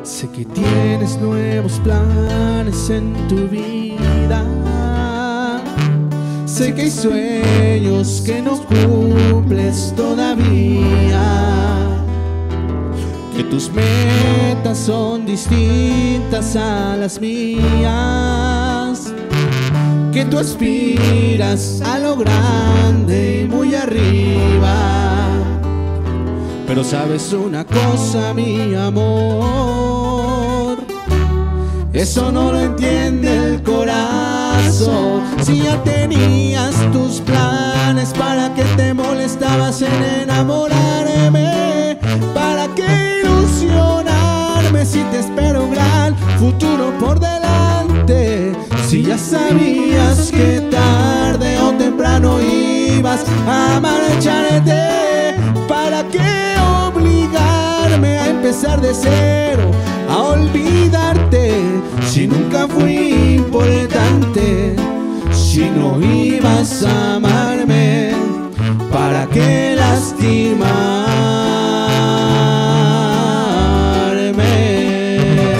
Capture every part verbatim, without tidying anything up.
Sé que tienes nuevos planes en tu vida. Sé que hay sueños que no cumples todavía, que tus metas son distintas a las mías, que tú aspiras a lo grande y muy arriba. Pero sabes una cosa, mi amor, eso no lo entiende el corazón. Si ya tenías tus planes, ¿para qué te molestabas en enamorarme? ¿Para qué ilusionarme si te espero un gran futuro por delante? Si ya sabías que tarde o temprano ibas a marcharte, ¿para qué obligarme a empezar de cero, a olvidarte? Si nunca fui importante, si no ibas a amarme, ¿para qué lastimarme?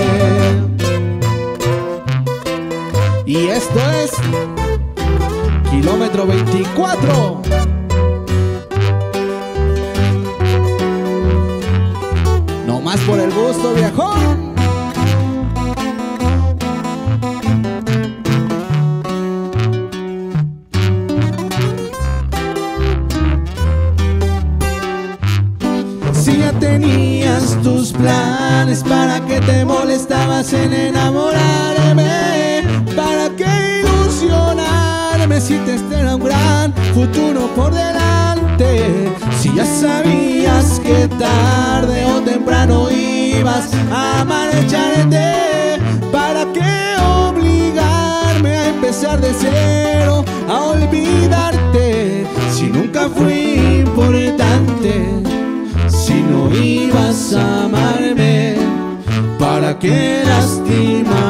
Y esto es Kilómetro veinticuatro. No más por el gusto, viejón. Si ya tenías tus planes, ¿para qué te molestabas en enamorarme? ¿Para qué ilusionarme si te espera un gran futuro por delante? Si ya sabías que tarde o temprano ibas a marcharte, ¿para qué obligarme a empezar de cero, a olvidarte? Si nunca fui importante, si no ibas a amarme, ¿para qué lastimar?